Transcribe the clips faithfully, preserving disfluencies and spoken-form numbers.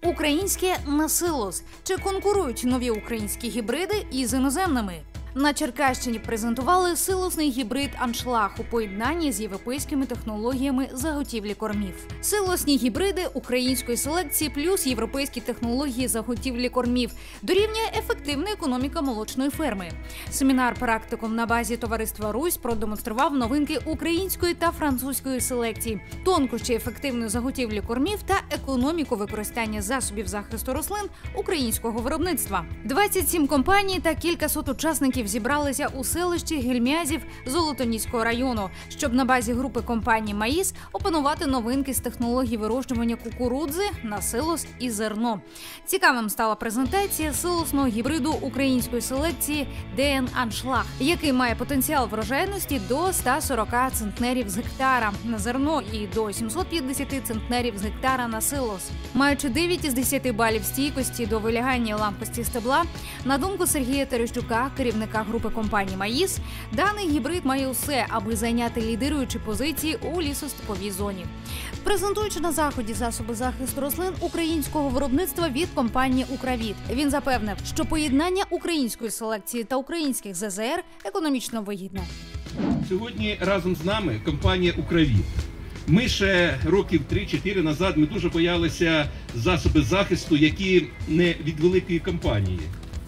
Українське на силос. Чи конкурують нові українські гібриди із іноземними? На Черкащині презентували силосний гібрид «Аншлаг» у поєднанні з європейськими технологіями заготівлі кормів. Силосні гібриди української селекції плюс європейські технології заготівлі кормів дорівнює ефективна економіка молочної ферми. Семінар практикум на базі товариства «Русь» продемонстрував новинки української та французької селекції, тонкощі ефективної заготівлі кормів та економіку використання засобів захисту рослин українського виробництва. двадцять сім компаній та кількасот учасників зібралися у селищі Гельмязів Золотоніського району, щоб на базі групи компаній «Маїс» опанувати новинки з технологій вирощування кукурудзи на силос і зерно. Цікавим стала презентація силосного гібриду української селекції «ДН Аншлаг», який має потенціал врожайності до ста сорока центнерів з гектара на зерно і до сімсот п'ятдесят центнерів з гектара на силос. Маючи дев'ять із десяти балів стійкості до вилягання і ламкості стебла, на думку Сергія Терещука, керівника групи компаній «Маїс», даний гібрид має усе, аби зайняти лідируючі позиції у лісостеповій зоні. Презентуючи на заході засоби захисту рослин українського виробництва від компанії «Укравіт», він запевнив, що поєднання української селекції та українських зе зе ер економічно вигідне. Сьогодні разом з нами компанія «Укравіт». Ми ще років три-чотири назад ми дуже боялися засоби захисту, які не від великої компанії.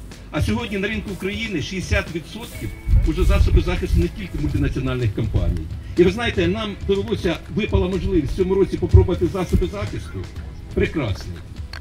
А сьогодні на ринку України шістдесят відсотків уже засоби захисту не тільки мультинаціональних компаній. І ви знаєте, нам довелося, випала можливість в цьому році попробувати засоби захисту. Прекрасно.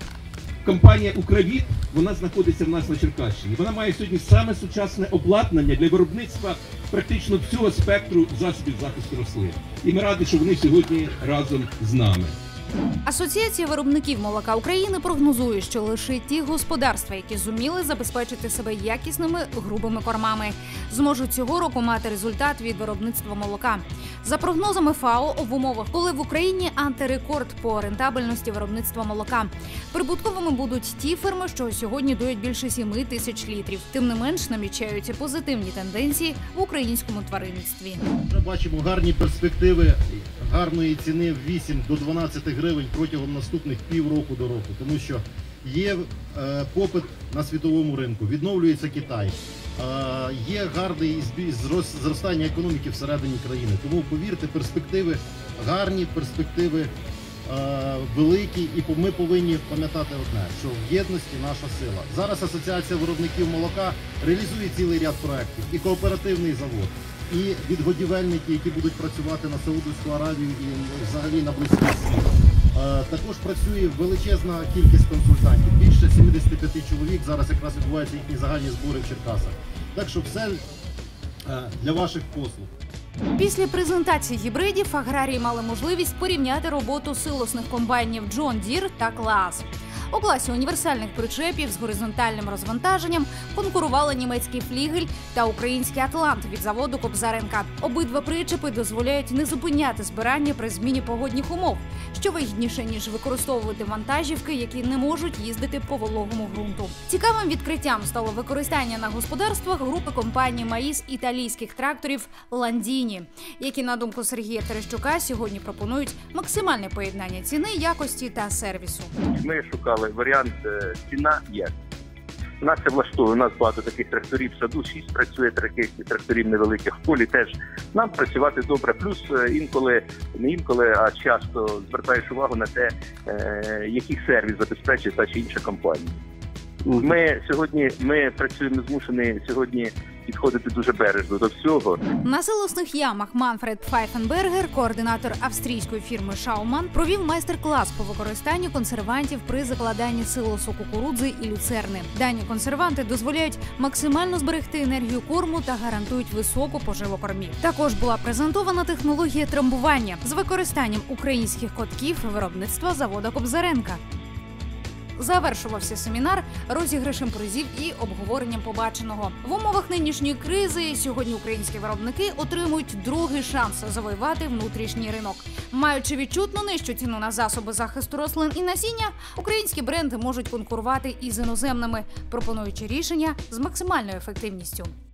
Компанія «Укравіт», вона знаходиться в нас на Черкащині. Вона має сьогодні саме сучасне обладнання для виробництва практично всього спектру засобів захисту рослин. І ми раді, що вони сьогодні разом з нами. Асоціація виробників молока України прогнозує, що лише ті господарства, які зуміли забезпечити себе якісними грубими кормами, зможуть цього року мати результат від виробництва молока. За прогнозами ФАО, в умовах, коли в Україні антирекорд по рентабельності виробництва молока, прибутковими будуть ті ферми, що сьогодні доять більше семи тисяч літрів. Тим не менш, намічаються позитивні тенденції в українському тваринництві. Ми бачимо гарні перспективи гарної ціни в вісім до дванадцяти гривень протягом наступних півроку до року, тому що є е, попит на світовому ринку, відновлюється Китай, е, є гарне зростання економіки всередині країни. Тому, повірте, перспективи гарні, перспективи е, великі, і ми повинні пам'ятати одне, що в єдності наша сила. Зараз Асоціація виробників молока реалізує цілий ряд проєктів, і кооперативний завод, і відгодівельники, які будуть працювати на Саудовську Аравію і взагалі на Близький Схід. Також працює величезна кількість консультантів, більше сімдесят п'ять чоловік, зараз якраз відбуваються їхні загальні збори в Черкасах. Так що все для ваших послуг. Після презентації гібридів аграрії мали можливість порівняти роботу силосних комбайнів John Deere та клас. У класі універсальних причепів з горизонтальним розвантаженням конкурували німецький «Флігель» та український «Атлант» від заводу Кобзаренка. Обидва причепи дозволяють не зупиняти збирання при зміні погодних умов, що вигідніше, ніж використовувати вантажівки, які не можуть їздити по вологому ґрунту. Цікавим відкриттям стало використання на господарствах групи компанії «Маїс» італійських тракторів «Ландіні», які, на думку Сергія Терещука, сьогодні пропонують максимальне поєднання ціни, якості та сервісу. Ми шукали варіант ціна є. Нас це влаштовує. У нас багато таких тракторів в саду, шість працює таких тракторів невеликих в полі теж. Нам працювати добре. Плюс інколи, не інколи, а часто звертаєш увагу на те, який сервіс забезпечує та чи інша компанія. Ми сьогодні, ми працюємо змушені сьогодні підходити дуже бережно до всього. На силосних ямах Манфред Пфайфенбергер, координатор австрійської фірми Шауман, провів майстер-клас по використанню консервантів при закладанні силосу кукурудзи і люцерни. Дані консерванти дозволяють максимально зберегти енергію корму та гарантують високу поживу кормів. Також була презентована технологія трамбування з використанням українських котків виробництва заводу Кобзаренка. Завершувався семінар розіграшем призів і обговоренням побаченого. В умовах нинішньої кризи сьогодні українські виробники отримують другий шанс завоювати внутрішній ринок. Маючи відчутно нижчу ціну на засоби захисту рослин і насіння, українські бренди можуть конкурувати із іноземними, пропонуючи рішення з максимальною ефективністю.